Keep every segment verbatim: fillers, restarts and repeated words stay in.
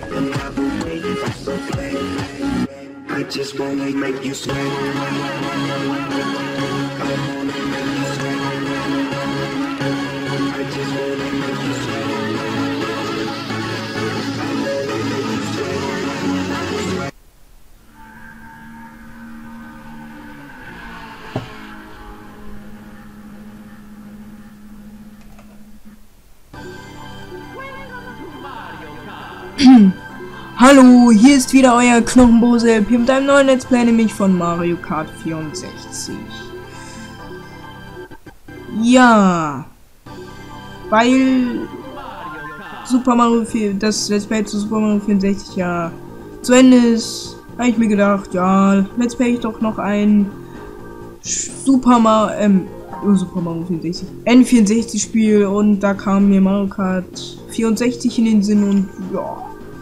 I just wanna make you sweat. Hallo, hier ist wieder euer Knochenbose hier mit einem neuen Let's Play, nämlich von Mario Kart vierundsechzig. Ja, weil Super Mario vier, das Let's Play zu Super Mario vierundsechzig ja zu Ende ist, habe ich mir gedacht, ja, Let's Play ich doch noch ein Super Mario, ähm, Super Mario vierundsechzig, N vierundsechzig Spiel, und da kam mir Mario Kart vierundsechzig in den Sinn und ja.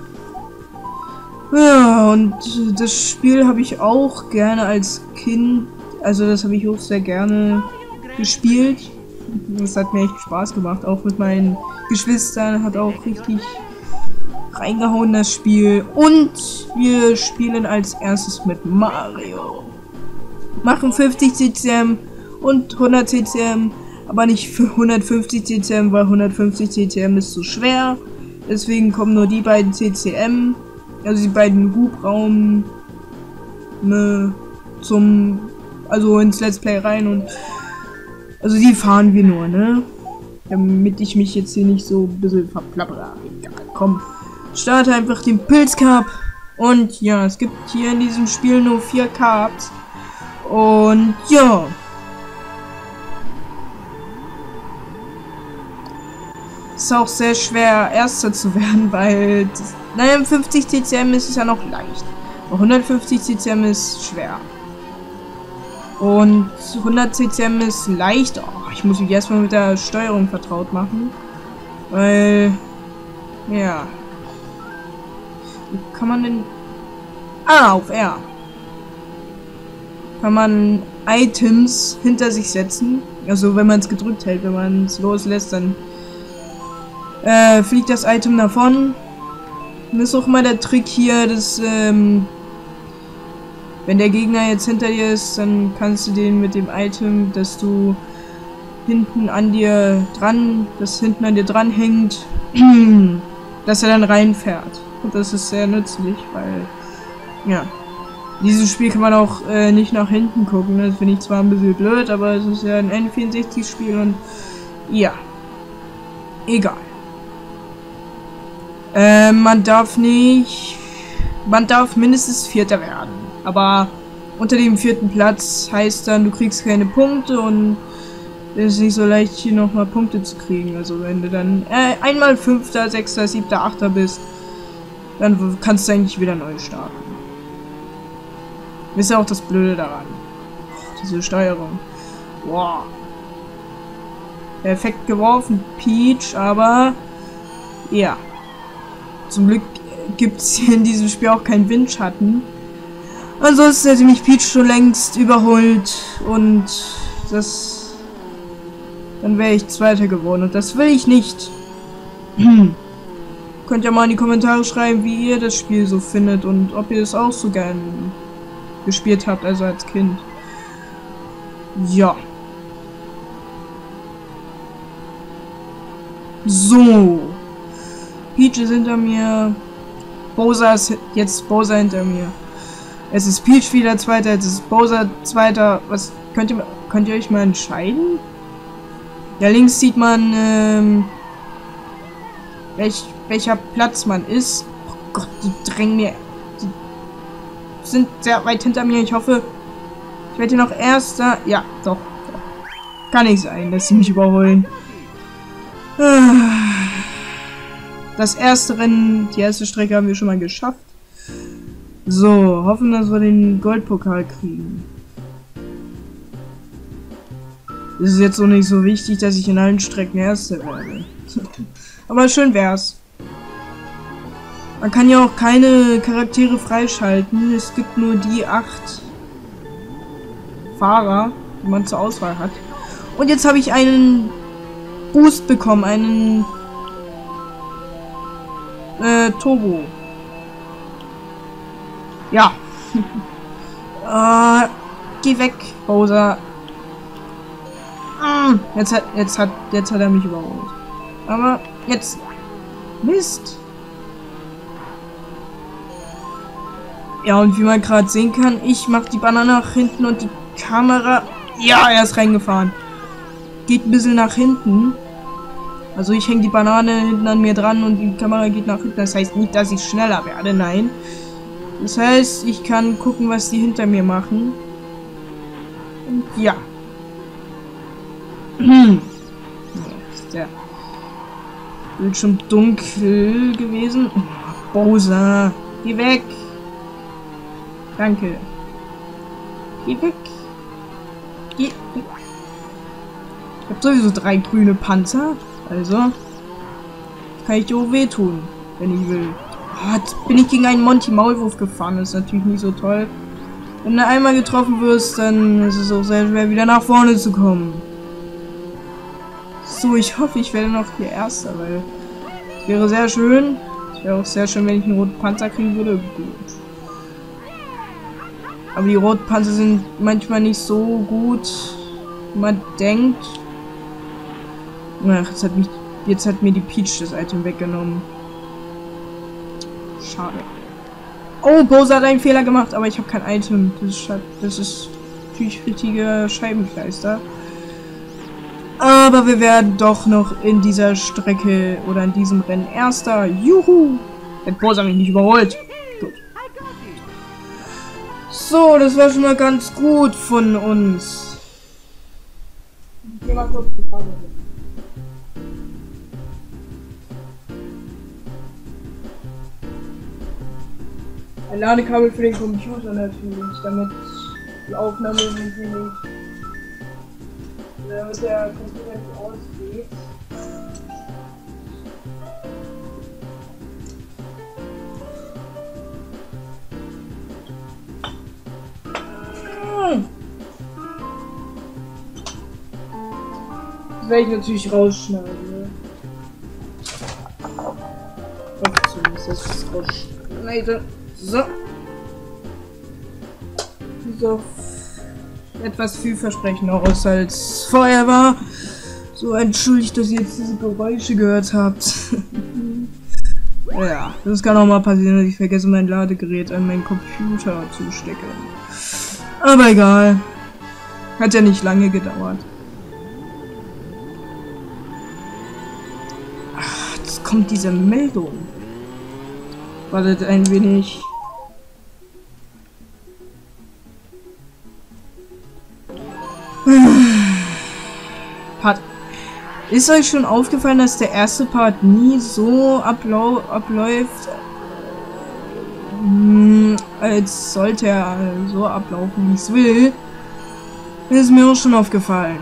Ja, und das Spiel habe ich auch gerne als Kind, also das habe ich auch sehr gerne gespielt. Das hat mir echt Spaß gemacht, auch mit meinen Geschwistern, hat auch richtig reingehauen das Spiel. Und wir spielen als erstes mit Mario. Machen fünfzig C C M und hundert C C M, aber nicht für hundertfünfzig C C M, weil hundertfünfzig C C M ist zu schwer. Deswegen kommen nur die beiden C C M. Also die beiden Hubraum ne, zum, also ins Let's Play rein, und also die fahren wir nur, ne? Damit ich mich jetzt hier nicht so ein bisschen verplappere. Egal, komm. Starte einfach den Pilz Cup. Und ja, es gibt hier in diesem Spiel nur vier Cups. Und ja. Ist auch sehr schwer, Erster zu werden, weil das, naja, fünfzig C C M ist es ja noch leicht. Aber hundertfünfzig C C M ist schwer. Und hundert C C M ist leicht. Oh, ich muss mich erstmal mit der Steuerung vertraut machen. Weil, ja. Wie kann man denn... Ah, auf R. Kann man Items hinter sich setzen. Also wenn man es gedrückt hält, wenn man es loslässt, dann äh, fliegt das Item davon. Das ist auch mal der Trick hier, dass ähm, wenn der Gegner jetzt hinter dir ist, dann kannst du den mit dem Item, dass du hinten an dir dran, das hinten an dir dran hängt, dass er dann reinfährt. Und das ist sehr nützlich, weil ja, in diesem Spiel kann man auch äh, nicht nach hinten gucken. Das finde ich zwar ein bisschen blöd, aber es ist ja ein N vierundsechzig Spiel und ja, egal. Äh, man darf nicht... Man darf mindestens Vierter werden. Aber unter dem vierten Platz heißt dann, du kriegst keine Punkte, und es ist nicht so leicht, hier nochmal Punkte zu kriegen. Also wenn du dann äh, einmal Fünfter, Sechster, Siebter, Achter bist, dann kannst du eigentlich wieder neu starten. Das ist ja auch das Blöde daran. Diese Steuerung. Wow. Perfekt geworfen, Peach, aber ja. Zum Glück gibt es hier in diesem Spiel auch keinen Windschatten. Ansonsten hätte mich Peach schon längst überholt, und das... Dann wäre ich Zweiter geworden, und das will ich nicht. Könnt ihr mal in die Kommentare schreiben, wie ihr das Spiel so findet und ob ihr es auch so gern gespielt habt, also als Kind. Ja. So. Peach ist hinter mir. Bowser ist jetzt Bowser hinter mir. Es ist Peach wieder Zweiter, jetzt ist Bowser Zweiter. Was könnt ihr könnt ihr euch mal entscheiden? Ja, links sieht man ähm, welch, welcher Platz man ist. Oh Gott, die drängen mir. Die sind sehr weit hinter mir. Ich hoffe, ich werde hier noch Erster. Ja, doch. Kann nicht sein, dass sie mich überholen. Das erste Rennen, die erste Strecke haben wir schon mal geschafft. So, hoffen, dass wir den Goldpokal kriegen. Es ist jetzt so nicht so wichtig, dass ich in allen Strecken Erster werde. Aber schön wär's. Man kann ja auch keine Charaktere freischalten. Es gibt nur die acht Fahrer, die man zur Auswahl hat. Und jetzt habe ich einen Boost bekommen, einen äh, Turbo. Ja. äh, geh weg, Bowser. Mm, jetzt hat, jetzt hat, jetzt hat er mich überholt. Aber jetzt. Mist. Ja, und wie man gerade sehen kann, ich mache die Banane nach hinten und die Kamera. Ja, er ist reingefahren. Geht ein bisschen nach hinten. Also ich hänge die Banane hinten an mir dran und die Kamera geht nach hinten. Das heißt nicht, dass ich schneller werde, nein. Das heißt, ich kann gucken, was die hinter mir machen. Und ja. Ist der Bildschirm dunkel gewesen? Bowser, geh weg. Danke. Geh weg. Geh weg. Ich hab sowieso drei grüne Panzer. Also kann ich dir auch wehtun, wenn ich will. Oh, jetzt bin ich gegen einen Monty Maulwurf gefahren. Das ist natürlich nicht so toll. Wenn du einmal getroffen wirst, dann ist es auch sehr schwer, wieder nach vorne zu kommen. So, ich hoffe, ich werde noch hier Erster, weil es wäre sehr schön. Es wäre auch sehr schön, wenn ich einen roten Panzer kriegen würde. Gut. Aber die roten Panzer sind manchmal nicht so gut, wie man denkt. Ach, jetzt hat, mich, jetzt hat mir die Peach das Item weggenommen. Schade. Oh, Bowser hat einen Fehler gemacht, aber ich habe kein Item. Das ist, das ist natürlich richtiger Scheibenkleister. Aber wir werden doch noch in dieser Strecke oder in diesem Rennen Erster. Juhu! Hat Bowser mich nicht überholt. Gut. So, das war schon mal ganz gut von uns. Ich geh mal kurz die Frage. Ein Ladekabel für den Computer natürlich, damit die Aufnahme irgendwie nicht, damit der Computer nicht ausgeht. Das werde ich natürlich rausschneiden. Ne? Hoffe zumindest, dass ich das rausschneide. So. So. Etwas vielversprechender aus als vorher war. So, entschuldigt, dass ihr jetzt diese Geräusche gehört habt. Ja, das kann auch mal passieren, dass ich vergesse, mein Ladegerät an meinen Computer zu stecken. Aber egal. Hat ja nicht lange gedauert. Ach, jetzt kommt diese Meldung. Wartet ein wenig. Part. Ist euch schon aufgefallen, dass der erste Part nie so ablau abläuft, äh, als sollte er so ablaufen, wie ich es will? Ist mir auch schon aufgefallen.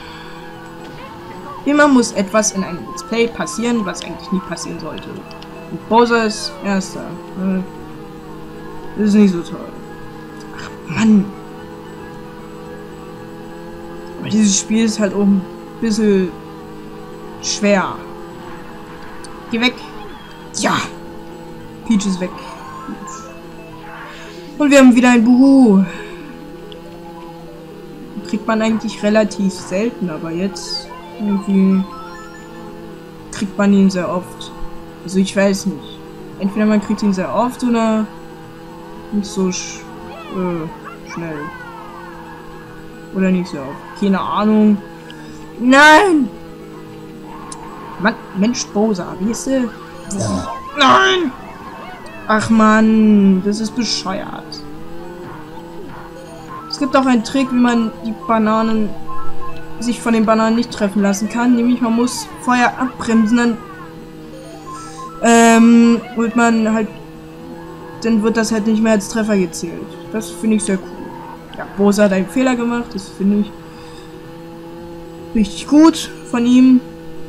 Immer muss etwas in einem Let's Play passieren, was eigentlich nie passieren sollte. Und Bowser ist Erster. Das ist nicht so toll. Ach Mann. Aber dieses Spiel ist halt auch ein bisschen schwer. Geh weg. Ja. Peach ist weg. Und wir haben wieder ein Buhu. Kriegt man eigentlich relativ selten, aber jetzt irgendwie kriegt man ihn sehr oft. Also ich weiß nicht. Entweder man kriegt ihn sehr oft oder nicht so sch äh, schnell. Oder nicht so oft. Keine Ahnung. Nein! Mann, Mensch, Bowser, wie ist der? Nein! Ach man, das ist bescheuert. Es gibt auch einen Trick, wie man die Bananen sich von den Bananen nicht treffen lassen kann. Nämlich man muss Feuer abbremsen, dann ähm, und man halt, dann wird das halt nicht mehr als Treffer gezählt. Das finde ich sehr cool. Ja, Bowser hat einen Fehler gemacht, das finde ich richtig gut von ihm.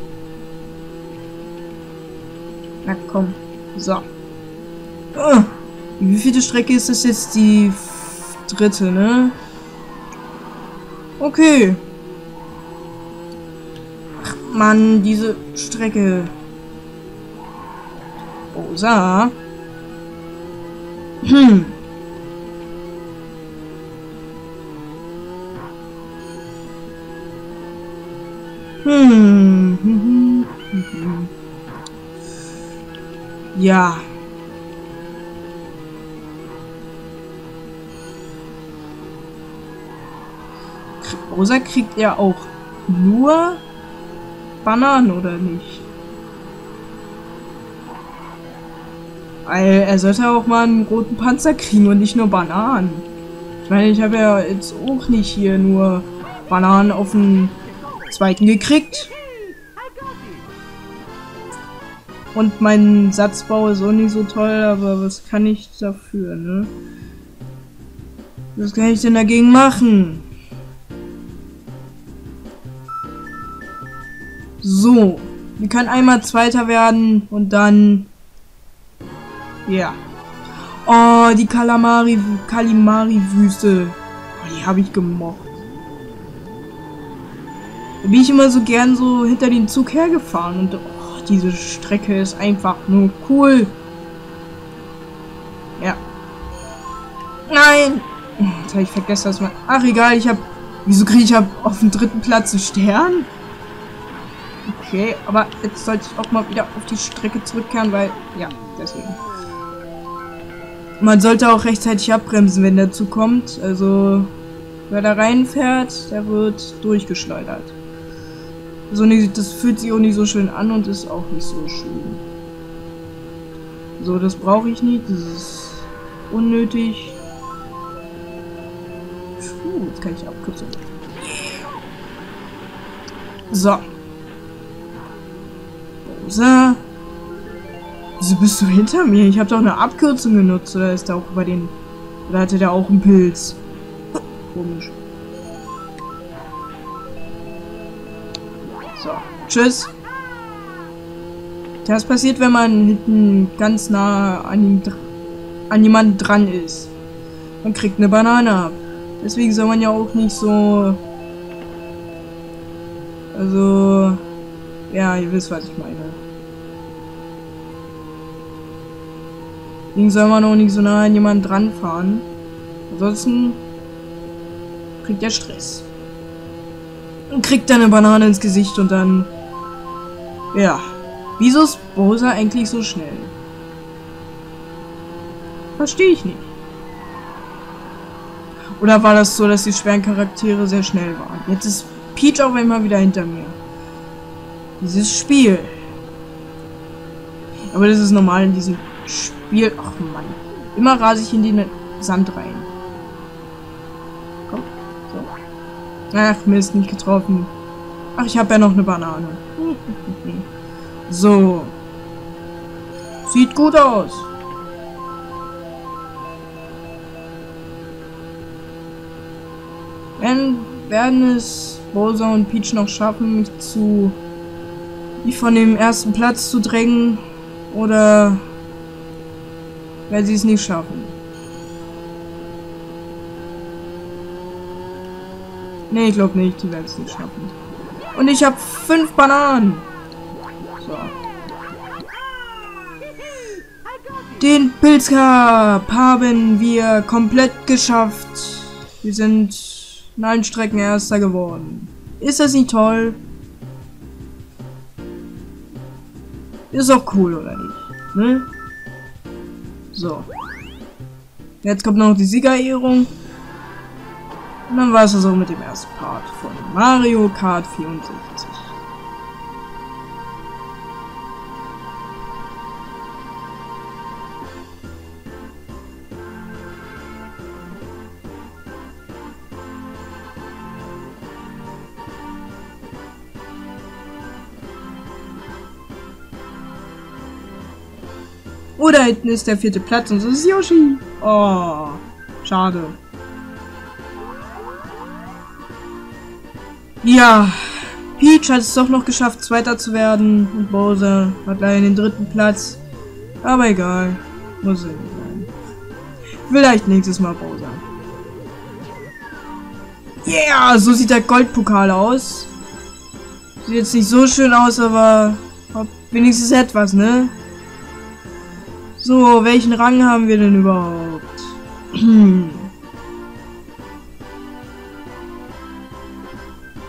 Na komm, so. Oh, wie viele Strecke ist das jetzt? Die dritte, ne? Okay. Ach Mann, diese Strecke. Bowser. Hm. Ja. Bowser kriegt er auch nur Bananen, oder nicht? Er sollte auch mal einen roten Panzer kriegen und nicht nur Bananen. Ich meine, ich habe ja jetzt auch nicht hier nur Bananen auf den zweiten gekriegt. Und mein Satzbau ist auch nicht so toll, aber was kann ich dafür, ne? Was kann ich denn dagegen machen? So, wir können einmal Zweiter werden und dann... Ja. Oh, die Kalamari, Kalimari-Wüste. Oh, die habe ich gemocht. Da bin ich immer so gern so hinter den Zug hergefahren und... Oh, diese Strecke ist einfach nur cool. Ja. Nein! Jetzt habe ich vergessen, dass man... Ach, egal, ich habe... Wieso kriege ich auf dem dritten Platz einen Stern? Okay, aber jetzt sollte ich auch mal wieder auf die Strecke zurückkehren, weil... Ja, deswegen. Man sollte auch rechtzeitig abbremsen, wenn der Zug kommt. Also, wer da reinfährt, der wird durchgeschleudert. Also, das fühlt sich auch nicht so schön an und ist auch nicht so schön. So, das brauche ich nicht. Das ist unnötig. Puh, jetzt kann ich abkürzen. So. Bowser. Wieso bist du hinter mir? Ich habe doch eine Abkürzung genutzt. Oder ist da auch bei den... Oder hatte der auch einen Pilz? Komisch. So. Tschüss. Das passiert, wenn man hinten ganz nah an, ihm, an jemanden dran ist. Man kriegt eine Banane ab. Deswegen soll man ja auch nicht so... Also... Ja, ihr wisst, was ich meine. Deswegen soll man auch nicht so nah an jemanden dran fahren. Ansonsten kriegt er Stress. Und kriegt dann eine Banane ins Gesicht und dann... Ja. Wieso ist Bowser eigentlich so schnell? Verstehe ich nicht. Oder war das so, dass die schweren Charaktere sehr schnell waren? Jetzt ist Peach auch immer wieder hinter mir. Dieses Spiel. Aber das ist normal in diesem Spiel. Ach Mann. Immer rase ich in den Sand rein. Komm. So. Ach Mist, nicht getroffen. Ach, ich habe ja noch eine Banane. So. Sieht gut aus. Wenn werden es Bowser und Peach noch schaffen, mich zu mich von dem ersten Platz zu drängen, oder werden sie es nicht schaffen? Ne, ich glaube nicht, die werden es nicht schaffen. Und ich habe fünf Bananen. So. Den Pilzcup haben wir komplett geschafft. Wir sind in allen Strecken Erster geworden. Ist das nicht toll? Ist auch cool, oder nicht? Ne? So. Jetzt kommt noch die Siegerehrung. Und dann war es das auch mit dem ersten Part von Mario Kart vierundsechzig. Oh, da hinten ist der vierte Platz und das ist Yoshi. Oh, schade. Ja, Peach hat es doch noch geschafft, Zweiter zu werden. Und Bowser hat leider den dritten Platz. Aber egal. Muss er nicht sein. Vielleicht nächstes Mal Bowser. Yeah, so sieht der Goldpokal aus. Sieht jetzt nicht so schön aus, aber wenigstens etwas, ne? So, welchen Rang haben wir denn überhaupt?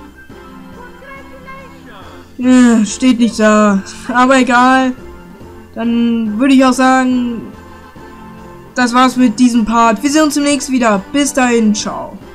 Ja, steht nicht da. Aber egal. Dann würde ich auch sagen, das war's mit diesem Part. Wir sehen uns demnächst wieder. Bis dahin, ciao.